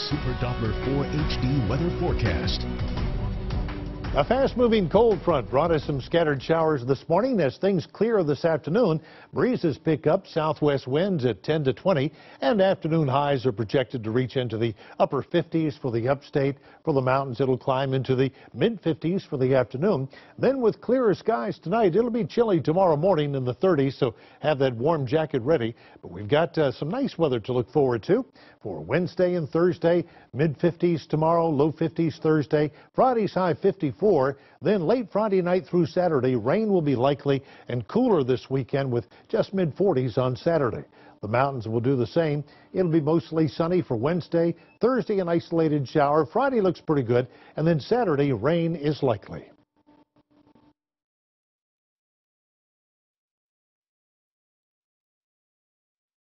Super Doppler 4 HD weather forecast. A fast-moving cold front brought us some scattered showers this morning. As things clear this afternoon, breezes pick up, southwest winds at 10 to 20, and afternoon highs are projected to reach into the upper 50s for the upstate. For the mountains, it'll climb into the mid-50s for the afternoon. Then with clearer skies tonight, it'll be chilly tomorrow morning in the 30s, so have that warm jacket ready. But we've got some nice weather to look forward to for Wednesday and Thursday. Mid-50s tomorrow, low 50s Thursday. Friday's high 54. Then late Friday night through Saturday, rain will be likely and cooler this weekend with just mid-40s on Saturday. The mountains will do the same. It'll be mostly sunny for Wednesday. Thursday, an isolated shower. Friday looks pretty good. And then Saturday, rain is likely.